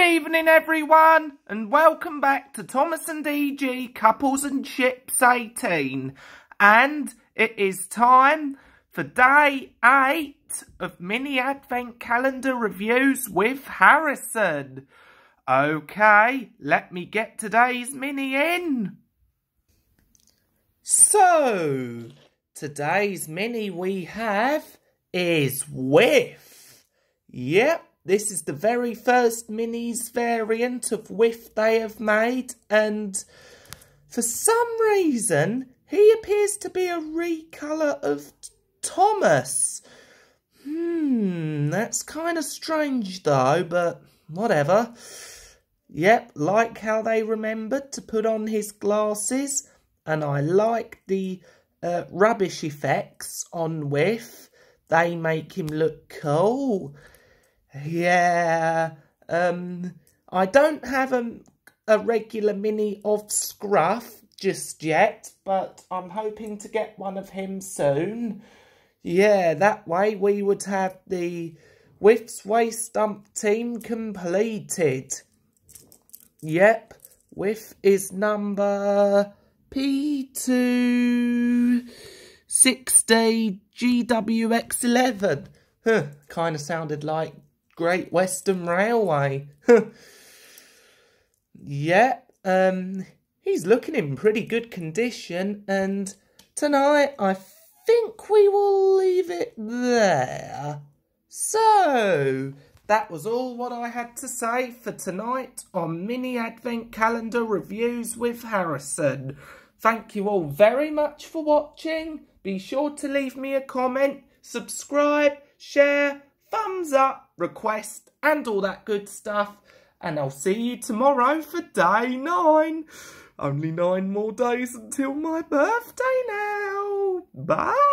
evening everyone, and welcome back to Thomas and E.G. Couples and Ships 18. And it is time for day 8 of mini advent calendar reviews with Harrison. Okay, let me get today's mini in. So, today's mini we have is Whiff. Yep. This is the very first minis variant of Whiff they have made, and for some reason, he appears to be a recolour of Thomas. That's kind of strange though, but whatever. Yep, like how they remembered to put on his glasses, and I like the rubbish effects on Whiff. They make him look cool. Yeah, I don't have a regular mini of Scruff just yet, but I'm hoping to get one of him soon. Yeah, that way we would have the Whiff's Waste Dump team completed. Yep, Whiff is number P260 GWX11. Kind of sounded like Great Western Railway. Yeah, he's looking in pretty good condition, and tonight I think we will leave it there. So, that was all what I had to say for tonight on Mini Advent Calendar Reviews with Harrison. Thank you all very much for watching. Be sure to leave me a comment, subscribe, share, thumbs up, request, and all that good stuff. And I'll see you tomorrow for day 9. Only 9 more days until my birthday now. Bye.